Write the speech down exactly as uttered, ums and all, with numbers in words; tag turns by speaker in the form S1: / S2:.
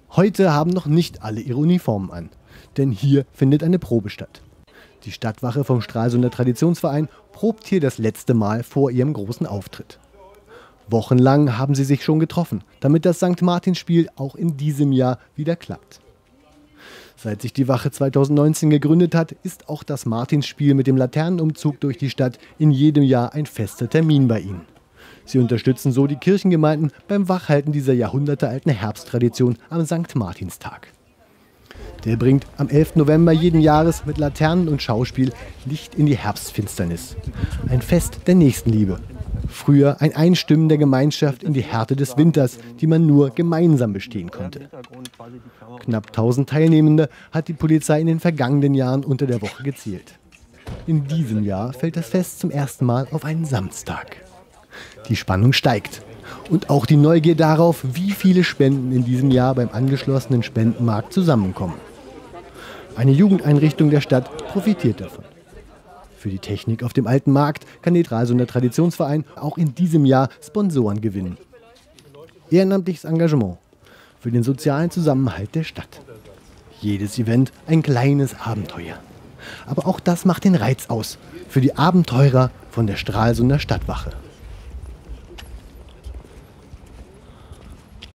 S1: Heute haben noch nicht alle ihre Uniformen an, denn hier findet eine Probe statt. Die Stadtwache vom Stralsunder Traditionsverein probt hier das letzte Mal vor ihrem großen Auftritt. Wochenlang haben sie sich schon getroffen, damit das Sankt Martinspiel auch in diesem Jahr wieder klappt. Seit sich die Wache zweitausendneunzehn gegründet hat, ist auch das Martinsspiel mit dem Laternenumzug durch die Stadt in jedem Jahr ein fester Termin bei ihnen. Sie unterstützen so die Kirchengemeinden beim Wachhalten dieser jahrhundertealten Herbsttradition am Sankt Martinstag. Der bringt am elften November jeden Jahres mit Laternen und Schauspiel Licht in die Herbstfinsternis. Ein Fest der Nächstenliebe. Früher ein Einstimmen der Gemeinschaft in die Härte des Winters, die man nur gemeinsam bestehen konnte. Knapp tausend Teilnehmende hat die Polizei in den vergangenen Jahren unter der Woche gezählt. In diesem Jahr fällt das Fest zum ersten Mal auf einen Samstag. Die Spannung steigt. Und auch die Neugier darauf, wie viele Spenden in diesem Jahr beim angeschlossenen Spendenmarkt zusammenkommen. Eine Jugendeinrichtung der Stadt profitiert davon. Für die Technik auf dem alten Markt kann der Stralsunder Traditionsverein auch in diesem Jahr Sponsoren gewinnen. Ehrenamtliches Engagement für den sozialen Zusammenhalt der Stadt. Jedes Event ein kleines Abenteuer. Aber auch das macht den Reiz aus für die Abenteurer von der Stralsunder Stadtwache.